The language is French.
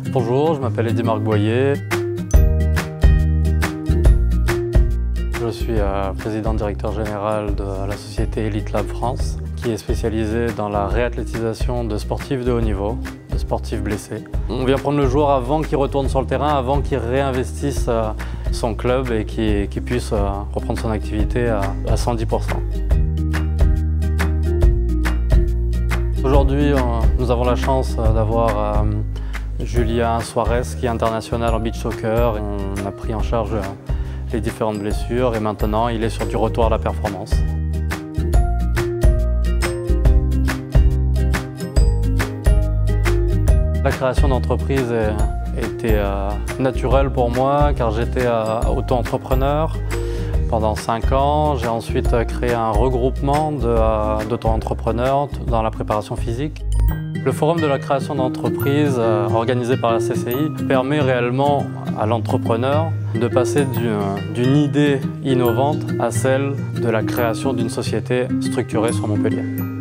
Bonjour, je m'appelle Eddy-Marc Boyer. Je suis président-directeur général de la société Elite Lab France, qui est spécialisée dans la réathlétisation de sportifs de haut niveau, de sportifs blessés. On vient prendre le joueur avant qu'il retourne sur le terrain, avant qu'il réinvestisse son club et qu'il puisse reprendre son activité à 110%. Aujourd'hui, nous avons la chance d'avoir Julien Suarez qui est international en beach soccer. On a pris en charge les différentes blessures et maintenant il est sur du retour à la performance. La création d'entreprise était naturelle pour moi car j'étais auto-entrepreneur pendant 5 ans. J'ai ensuite créé un regroupement d'auto-entrepreneurs dans la préparation physique. Le forum de la création d'entreprise organisé par la CCI permet réellement à l'entrepreneur de passer d'une idée innovante à celle de la création d'une société structurée sur Montpellier.